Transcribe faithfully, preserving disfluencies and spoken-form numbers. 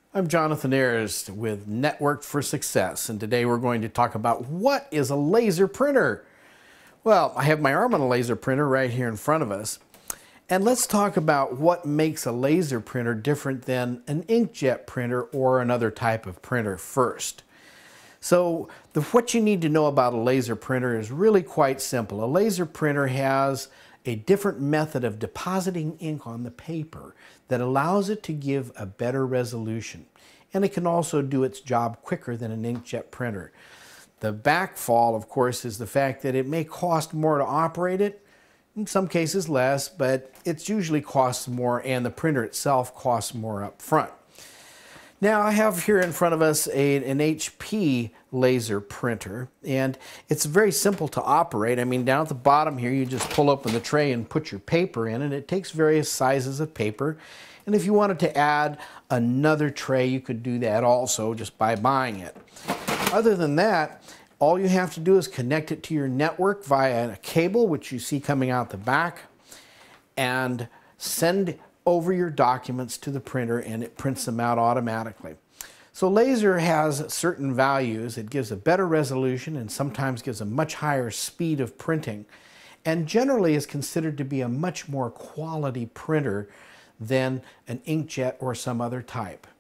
I'm Jonathan Ayres with Networked for Success, and today we're going to talk about what is a laser printer. Well, I have my arm on a laser printer right here in front of us, and let's talk about what makes a laser printer different than an inkjet printer or another type of printer first. So the, what you need to know about a laser printer is really quite simple. A laser printer has a different method of depositing ink on the paper that allows it to give a better resolution. And it can also do its job quicker than an inkjet printer. The backfall, of course, is the fact that it may cost more to operate it, in some cases less, but it usually costs more, and the printer itself costs more up front. Now I have here in front of us a, an H P laser printer, and it's very simple to operate. I mean, down at the bottom here you just pull open the tray and put your paper in, and it takes various sizes of paper. And if you wanted to add another tray, you could do that also just by buying it. Other than that, all you have to do is connect it to your network via a cable, which you see coming out the back, and send over your documents to the printer, and it prints them out automatically. So laser has certain values. It gives a better resolution and sometimes gives a much higher speed of printing, and generally is considered to be a much more quality printer than an inkjet or some other type.